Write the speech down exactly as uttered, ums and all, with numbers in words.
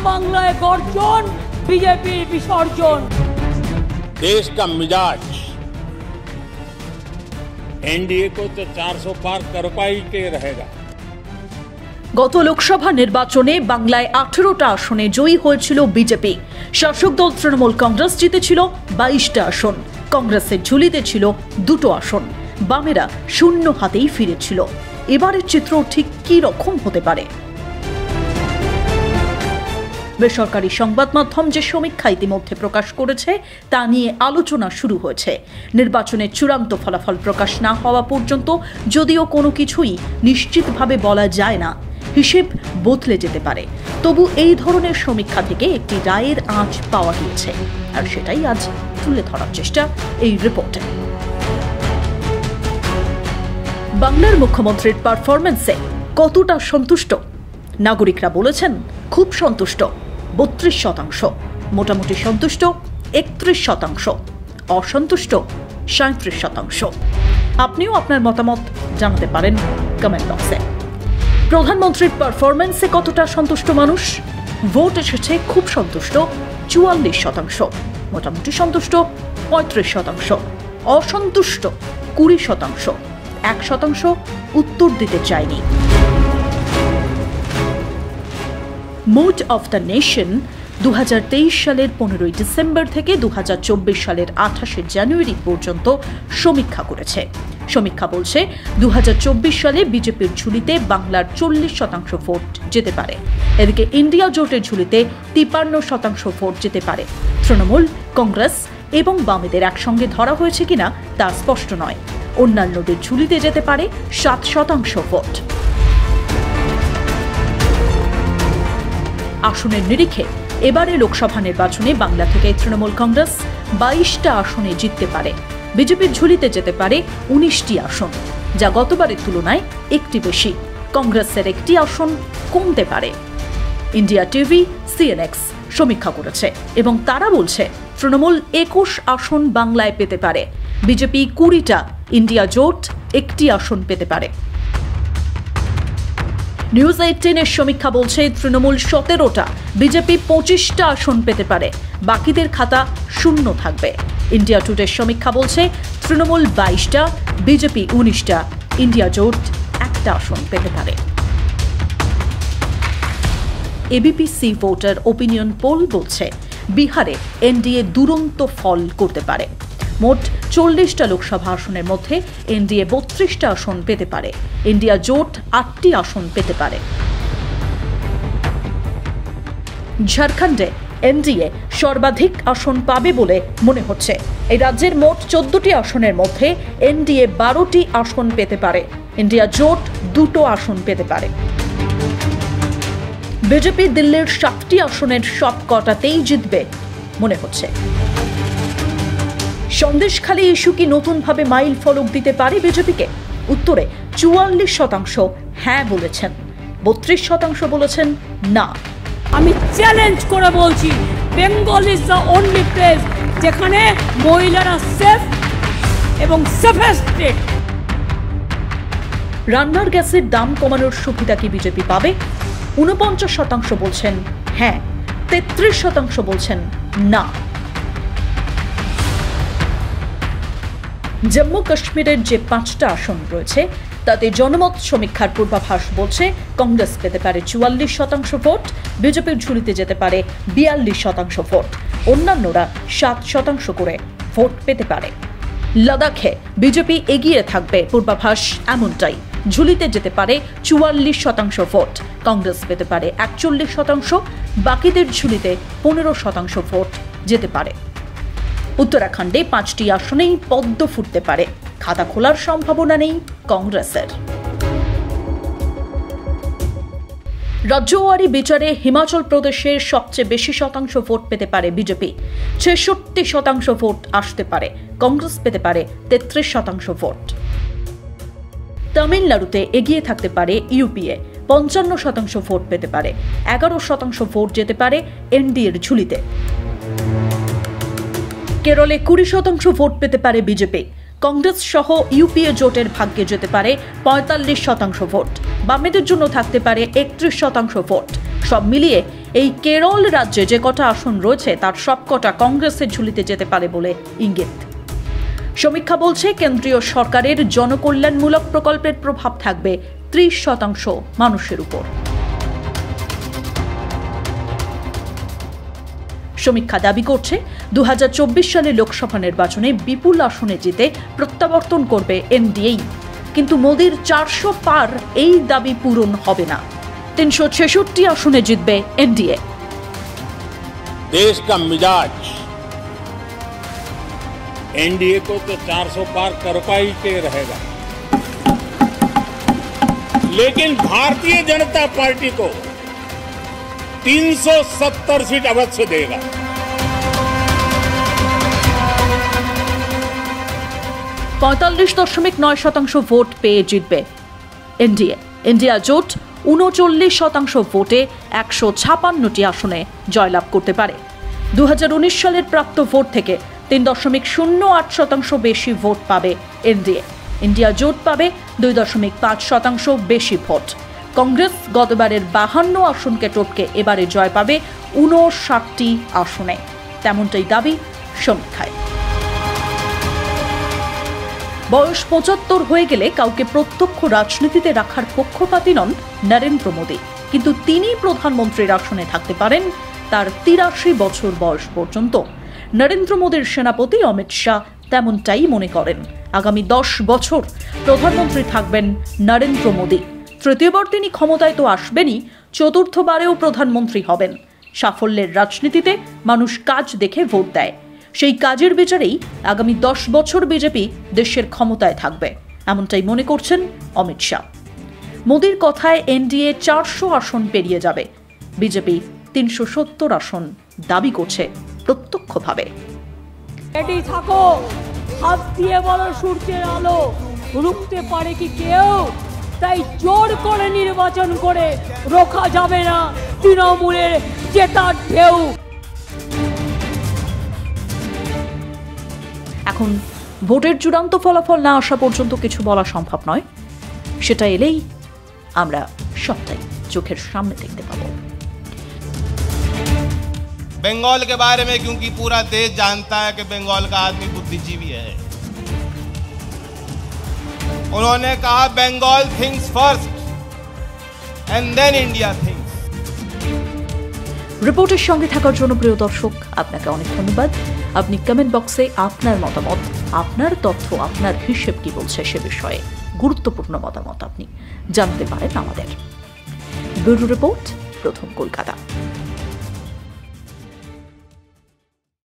বাংলায় গর্জন, বিজেপির বিসর্জন। देश का मिजाज एनडीए को तो चार सौ पार कर पाई के रहेगा। গত লোকসভা নির্বাচনে বাংলায় আঠারোটা আসনে জয়ী হয়েছিল বিজেপি। শাসক দল তৃণমূল কংগ্রেস জিতেছিল বাইশটা আসন। কংগ্রেসের ঝুলিতে ছিল দুটো আসন। বামেরা শূন্য হাতেই ফিরেছিল। এবারের চিত্র ঠিক কি রকম হতে পারে? বেসরকারি সংবাদ মাধ্যম যে সমীক্ষা ইতিমধ্যে প্রকাশ করেছে তা নিয়ে আলোচনা শুরু হয়েছে। নির্বাচনের চূড়ান্ত ফলাফল প্রকাশ না হওয়া পর্যন্ত যদিও কোনো কিছুই নিশ্চিতভাবে বলা যায় না, হিসেব বদলে যেতে পারে। তবু এই ধরনের সমীক্ষা থেকে একটি রায়ের আঁচ পাওয়া গিয়েছে, আর সেটাই আজ তুলে ধরার চেষ্টা এই রিপোর্টে। বাংলার মুখ্যমন্ত্রীর পারফরমেন্সে কতটা সন্তুষ্ট? নাগরিকরা বলেছেন খুব সন্তুষ্ট বত্রিশ শতাংশ, মোটামুটি সন্তুষ্ট একত্রিশ শতাংশ, অসন্তুষ্ট সাঁত্রিশ শতাংশ। আপনিও আপনার মতামত জানাতে পারেন কমেন্ট বক্সে। প্রধানমন্ত্রীর পারফরমেন্সে কতটা সন্তুষ্ট মানুষ? ভোট এসেছে খুব সন্তুষ্ট চুয়াল্লিশ শতাংশ, মোটামুটি সন্তুষ্ট পঁয়ত্রিশ শতাংশ, অসন্তুষ্ট কুড়ি শতাংশ, এক শতাংশ উত্তর দিতে চায়নি। মুড অফ দ্য নেশন দু হাজার তেইশ সালের পনেরোই ডিসেম্বর থেকে দু হাজার চব্বিশ সালের আঠাশে জানুয়ারি পর্যন্ত সমীক্ষা করেছে। সমীক্ষা বলছে দু হাজার চব্বিশ সালে বিজেপির ঝুলিতে বাংলার চল্লিশ শতাংশ ভোট যেতে পারে। এদিকে ইন্ডিয়া জোটের ঝুলিতে তিপ্পান্ন শতাংশ ভোট যেতে পারে। তৃণমূল, কংগ্রেস এবং বামেদের একসঙ্গে ধরা হয়েছে কিনা তা স্পষ্ট নয়। অন্যান্যদের ঝুলিতে যেতে পারে সাত শতাংশ ভোট। আসনের নিরিখে এবারে লোকসভা নির্বাচনে বাংলা থেকে তৃণমূল কংগ্রেস বাইশটা আসনে জিততে পারে। বিজেপির ঝুলিতে যেতে পারে উনিশটি আসন, যা গতবারের তুলনায় একটি বেশি। কংগ্রেসের একটি আসন কমতে পারে। ইন্ডিয়া টিভি সিএনএক্স সমীক্ষা করেছে এবং তারা বলছে তৃণমূল একুশ আসন বাংলায় পেতে পারে, বিজেপি কুড়িটা, ইন্ডিয়া জোট একটি আসন পেতে পারে। নিউজ এইটিনের সমীক্ষা বলছে তৃণমূল সতেরোটা, বিজেপি পঁচিশটা আসন পেতে পারে, বাকিদের খাতা শূন্য থাকবে। ইন্ডিয়া টুডের সমীক্ষা বলছে তৃণমূল বাইশটা, বিজেপি উনিশটা, ইন্ডিয়া জোট একটা আসন পেতে পারে। ABP C voter opinion poll বলছে বিহারে এনডিএ দুরন্ত ফল করতে পারে। মোট চল্লিশটা লোকসভা আসনের মধ্যে এনডিএ বত্রিশটা আসন পেতে পারে, ইন্ডিয়া জোট আটটি আসন পেতে পারে। ঝাড়খণ্ডে এনডিএ সর্বাধিক আসন পাবে বলে মনে হচ্ছে। এই রাজ্যের মোট চোদ্দটি আসনের মধ্যে এনডিএ বারোটি আসন পেতে পারে, ইন্ডিয়া জোট দুটো আসন পেতে পারে। বিজেপি দিল্লির সাতটি আসনের সব কটাতেই জিতবে মনে হচ্ছে। সন্দেশখালী ইস্যু কি নতুনভাবে মাইল ফলক দিতে পারে বিজেপিকে? উত্তরে চুয়াল্লিশ শতাংশ হ্যাঁ বলেছেন, বত্রিশ শতাংশ বলেছেন না। আমি চ্যালেঞ্জ করে বলছি, Bengal is the only place যেখানে মহিলারা সেফ এবং সেফেস্ট স্টেট। রান্নার গ্যাসের দাম কমানোর সুবিধা কি বিজেপি পাবে? উনপঞ্চাশ শতাংশ বলছেন হ্যাঁ, তেত্রিশ শতাংশ বলছেন না। জম্মু কাশ্মীরের যে পাঁচটা আসন রয়েছে তাতে জনমত সমীক্ষার পূর্বাভাস বলছে কংগ্রেস পেতে পারে চুয়াল্লিশ শতাংশ ভোট, বিজেপির ঝুলিতে যেতে পারে বিয়াল্লিশ শতাংশ ভোট, অন্যান্যরা সাত শতাংশ করে ভোট পেতে পারে। লাদাখে বিজেপি এগিয়ে থাকবে পূর্বাভাস এমনটাই, ঝুলিতে যেতে পারে চুয়াল্লিশ শতাংশ ভোট, কংগ্রেস পেতে পারে একচল্লিশ শতাংশ, বাকিদের ঝুলিতে পনেরো শতাংশ ভোট যেতে পারে। উত্তরাখণ্ডে পাঁচটি আসনেই পদ্ম ফুটতে পারে, খাতা খোলার সম্ভাবনা নেই কংগ্রেসের। রাজ্যওয়ারি বিচারে হিমাচল প্রদেশের সবচেয়ে বেশি শতাংশ ভোট পেতে পারে বিজেপি, ছেষট্টি শতাংশ ভোট আসতে পারে, কংগ্রেস পেতে পারে তেত্রিশ শতাংশ ভোট। তামিলনাড়ুতে এগিয়ে থাকতে পারে ইউপিএ, পঞ্চান্ন শতাংশ ভোট পেতে পারে, এগারো শতাংশ ভোট যেতে পারে এনডিএর ঝুলিতে। কেরলে কুড়ি শতাংশ ভোট পেতে পারে বিজেপি, কংগ্রেস সহ ইউপিএ জোটের ভাগ্যে যেতে পারে পঁয়তাল্লিশ শতাংশ ভোট, বামেদের জন্য থাকতে পারে একত্রিশ শতাংশ ভোট। সব মিলিয়ে এই কেরল রাজ্যে যে কটা আসন রয়েছে তার সবকটা কংগ্রেসের ঝুলিতে যেতে পারে বলে ইঙ্গিত। সমীক্ষা বলছে কেন্দ্রীয় সরকারের জনকল্যাণমূলক প্রকল্পের প্রভাব থাকবে ত্রিশ শতাংশ মানুষের উপর। সমীক্ষা দাবি করছে দু হাজার চব্বিশ সালে লোকসভা নির্বাচনে বিপুল আসনে জিতে প্রত্যাবর্তন করবে এনডিএ, কিন্তু মোদির চারশো পার এই দাবি পূরণ হবে না। তিনশো ছেষট্টি আসনে জিতবে এনডিএ। देश का मिजाज एनडीए को तो चार सौ पार कर पाई के रहेगा, लेकिन भारतीय जनता पार्टी को तीन सौ सत्तर सीट अवश्य देगा। পঁয়তাল্লিশ দশমিক নয় শতাংশ ভোট পেয়ে জিতবে এনডিএ। ইন্ডিয়া জোট উনচল্লিশ শতাংশ ভোটে একশো ছাপান্নটি আসনে জয়লাভ করতে পারে। দু হাজার উনিশ সালের প্রাপ্ত ভোট থেকে তিন দশমিক শূন্য আট শতাংশ বেশি ভোট পাবে এনডিএ। ইন্ডিয়া জোট পাবে দুই দশমিক পাঁচ শতাংশ বেশি ভোট। কংগ্রেস গতবারের বাহান্ন আসনকে টপকে এবারে জয় পাবে উনষাটটি আসনে, তেমনটাই দাবি সমীক্ষায়। বয়স পঁচাত্তর হয়ে গেলে কাউকে প্রত্যক্ষ রাজনীতিতে রাখার পক্ষপাতী নন নরেন্দ্র মোদী, কিন্তু তিনি প্রধানমন্ত্রীর আসনে থাকতে পারেন তার তিরাশি বছর বয়স পর্যন্ত। নরেন্দ্র মোদীর সেনাপতি অমিত শাহ তেমনটাই মনে করেন। আগামী দশ বছর প্রধানমন্ত্রী থাকবেন নরেন্দ্র মোদী। তৃতীয়বার তিনি ক্ষমতায় তো আসবেনই, চতুর্থবারেও প্রধানমন্ত্রী হবেন। সাফল্যের রাজনীতিতে মানুষ কাজ দেখে ভোট দেয়, সেই কাজের বিচারেই আগামী দশ বছর বিজেপি দেশের ক্ষমতায় থাকবে, এমনটাই মনে করছেন অমিত শাহ। মোদীর কথায় এনডিএ চারশো আসন পেরিয়ে যাবে, বিজেপি তিনশো সত্তর আসন দাবি করছে প্রত্যক্ষভাবে। রেডি থাকো, হাত দিয়ে বলো সূর্যের আলো রুখতে পারে কি কেউ? তাই জোর করে নির্বাচন করে রোখা যাবে না তৃণমূলের জেতার ঢেউ। এখন ভোটের চূড়ান্ত ফলাফল না আসা পর্যন্ত কিছু বলা সম্ভব নয়, সেটা এলেই আমরা সবটাই চোখের সামনে দেখতে পাবো। बंगाल के बारे में क्योंकि पूरा देश जानता है कि बंगाल का आदमी बुद्धिजीवी है। उन्होंने कहा Bengal thinks first and then India thinks. রিপোর্টের সঙ্গে থাকার জন্য প্রিয় দর্শক আপনাকে অনেক ধন্যবাদ। আপনি কমেন্ট বক্সে আপনার মতামত, আপনার তথ্য, আপনার হিসেব কি বলছে সে বিষয়ে গুরুত্বপূর্ণ মতামত আপনি জানতে পারেন আমাদের। ব্যুরো রিপোর্ট, প্রথম কলকাতা।